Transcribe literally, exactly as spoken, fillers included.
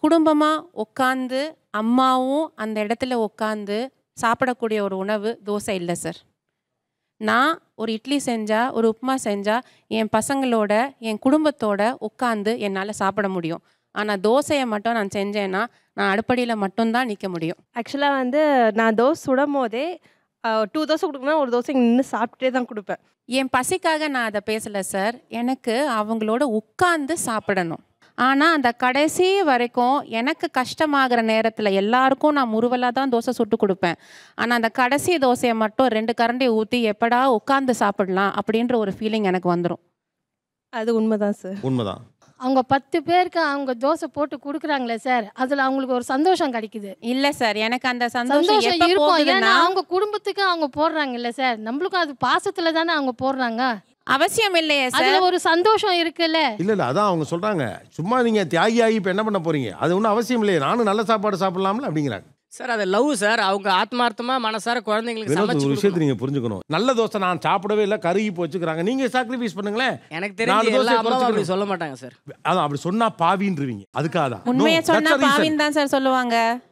குடும்பமாக உட்காந்து அம்மாவும் அந்த இடத்துல உட்காந்து சாப்பிடக்கூடிய ஒரு உணவு தோசை இல்லை சார். நான் ஒரு இட்லி செஞ்சால், ஒரு உப்புமா செஞ்சால் என் பசங்களோட என் குடும்பத்தோட உட்காந்து என்னால் சாப்பிட முடியும். ஆனால் தோசையை மட்டும் நான் செஞ்சேன்னா நான் அடுப்படியில் மட்டும்தான் நிற்க முடியும். ஆக்சுவலாக வந்து நான் தோசை சுடும் போதே டூ தோசை கொடுக்கணும், ஒரு தோசை நின்று சாப்பிட்டே தான் கொடுப்பேன். என் பசிக்காக நான் அதை பேசலை சார். எனக்கு அவங்களோட உட்காந்து சாப்பிடணும். ஆனால் அந்த கடைசி வரைக்கும் எனக்கு கஷ்டமாகிற நேரத்தில் எல்லாருக்கும் நான் முறுவலாக தான் தோசை சுட்டு கொடுப்பேன். ஆனால் அந்த கடைசி தோசையை மட்டும் ரெண்டு கரண்டி ஊற்றி எப்படா உட்காந்து சாப்பிடலாம் அப்படின்ற ஒரு ஃபீலிங் எனக்கு வந்துடும். அது உண்மைதான் சார். உண்மைதான். அவங்க பத்து பேருக்கு அவங்க தோசை போட்டு கொடுக்குறாங்களே சார், அதில் அவங்களுக்கு ஒரு சந்தோஷம் கிடைக்குது. இல்லை சார், எனக்கு அந்த சந்தோஷம் சந்தோஷம் எப்போ இருக்கும். ஏன்னா போகுதுன்னா அவங்க குடும்பத்துக்கு அவங்க போடுறாங்கல்ல சார், நம்மளுக்கும் அது பாசத்துல தானே அவங்க போடுறாங்க. அவசியம் இல்லையே சார். அதுல ஒரு சந்தோஷம் இருக்குல்ல. இல்ல இல்ல அதான் அவங்க சொல்றாங்க, சும்மா நீங்க தியாகி ஆகி இப்ப என்ன பண்ண போறீங்க, அது ஒன்றும் அவசியம் இல்லையே, நானும் நல்ல சாப்பாடு சாப்பிடலாம்ல அப்படிங்கிறாங்க. சார் அது லவ் சார். அவங்க ஆத்மார்த்தமா மனசார குழந்தைங்களுக்கு வினோத், சமைச்சு ஒரு விஷயத்தை கொடுக்கணும். நீங்க புரிஞ்சுக்கணும். நல்ல தோசை நான் சாப்பிடவே இல்லை, கருகி போச்சுக்கிறாங்க, நீங்க சாக்ரிஃபைஸ் பண்ணுங்களேன். எனக்கு நாலு தெரிஞ்சு தோசை எல்லா அம்மாவும் அப்படி குறைச்சுக்கணும். சொல்ல மாட்டாங்க சார். அதான் அப்படி சொன்னா பாவின்றுவீங்க. அதுக்காக தான். உண்மையை No, that's சொன்னா the reason. பாவின்னு தான் சார் சொல்லுவாங்க.